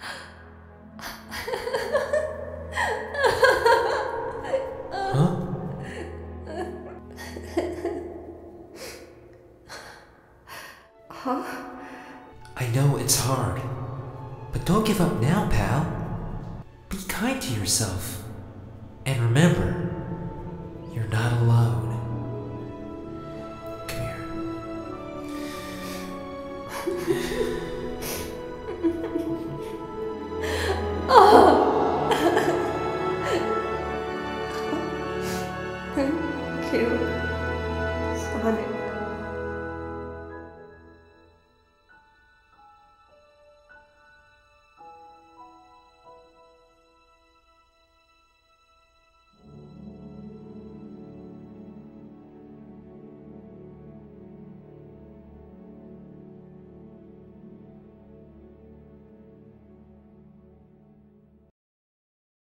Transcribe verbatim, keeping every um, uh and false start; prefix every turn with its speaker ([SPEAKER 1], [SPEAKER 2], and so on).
[SPEAKER 1] Huh?
[SPEAKER 2] Huh?
[SPEAKER 1] I know it's hard, but don't give up now, pal. Be kind to yourself. And remember, you're not alone. Come here.
[SPEAKER 2] Oh!